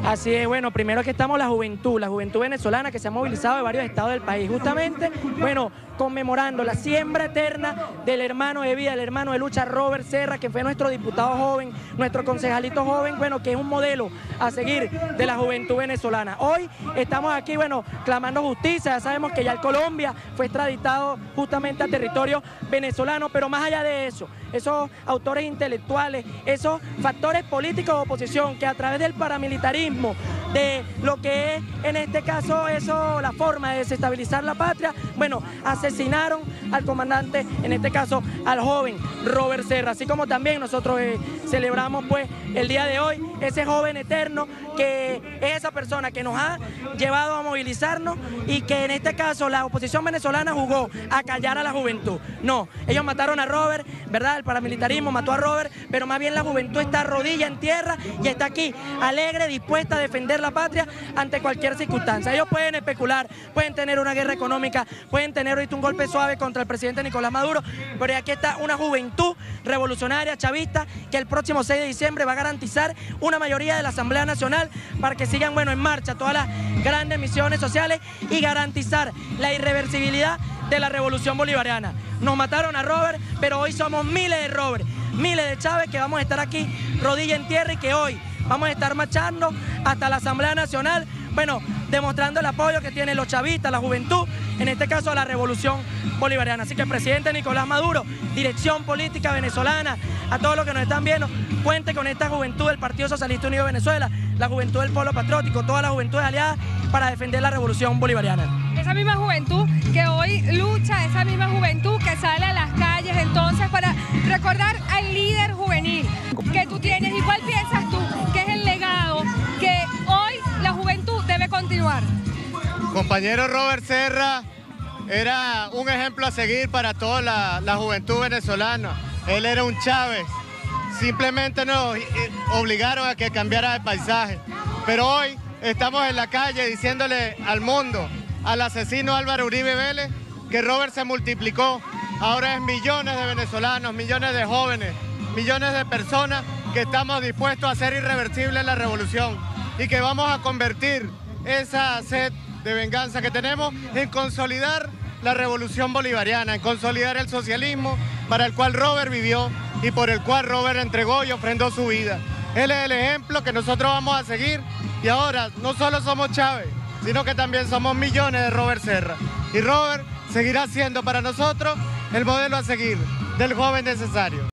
Así es, bueno, primero que estamos la juventud venezolana que se ha movilizado de varios estados del país, justamente, bueno, conmemorando la siembra eterna del hermano de vida, del hermano de lucha Robert Serra, que fue nuestro diputado joven, nuestro concejalito joven, bueno, que es un modelo a seguir de la juventud venezolana. Hoy estamos aquí, bueno, clamando justicia, ya sabemos que ya el Colombia fue extraditado justamente a territorio venezolano, pero más allá de eso, esos autores intelectuales, esos factores políticos de oposición que a través del paramilitarismo, de lo que es en este caso eso, la forma de desestabilizar la patria, bueno, asesinaron al comandante, en este caso al joven Robert Serra, así como también nosotros celebramos pues el día de hoy ese joven eterno que es esa persona que nos ha llevado a movilizarnos y que en este caso la oposición venezolana jugó a callar a la juventud. No, ellos mataron a Robert, ¿verdad? El paramilitarismo mató a Robert, pero más bien la juventud está rodilla en tierra y está aquí, alegre, dispuesta a defender la patria ante cualquier circunstancia. Ellos pueden especular, pueden tener una guerra económica, pueden tener ahorita un golpe suave contra el presidente Nicolás Maduro, pero aquí está una juventud revolucionaria, chavista, que el próximo 6 de diciembre va a garantizar una mayoría de la Asamblea Nacional para que sigan, bueno, en marcha todas las grandes misiones sociales y garantizar la irreversibilidad de la revolución bolivariana. Nos mataron a Robert, pero hoy somos miles de Robert, miles de Chávez que vamos a estar aquí rodilla en tierra y que hoy vamos a estar marchando hasta la Asamblea Nacional, bueno, demostrando el apoyo que tienen los chavistas, la juventud, en este caso a la revolución bolivariana. Así que presidente Nicolás Maduro, dirección política venezolana, a todos los que nos están viendo, cuente con esta juventud del Partido Socialista Unido de Venezuela, la juventud del Polo Patriótico, todas las juventudes aliadas para defender la revolución bolivariana. Esa misma juventud que hoy lucha, esa misma juventud que sale a las calles entonces para recordar al líder juvenil que tú tienes. ¿Y cuál piensas tú que es el legado que hoy la juventud debe continuar? Compañero Robert Serra era un ejemplo a seguir para toda la juventud venezolana. Él era un Chávez. Simplemente nos obligaron a que cambiara de paisaje. Pero hoy estamos en la calle diciéndole al mundo, al asesino Álvaro Uribe Vélez, que Robert se multiplicó. Ahora es millones de venezolanos, millones de jóvenes, millones de personas que estamos dispuestos a hacer irreversible la revolución y que vamos a convertir esa sed de venganza que tenemos en consolidar la revolución bolivariana, en consolidar el socialismo para el cual Robert vivió y por el cual Robert entregó y ofrendó su vida. Él es el ejemplo que nosotros vamos a seguir y ahora no solo somos Chávez, sino que también somos millones de Robert Serra. Y Robert seguirá siendo para nosotros el modelo a seguir del joven necesario.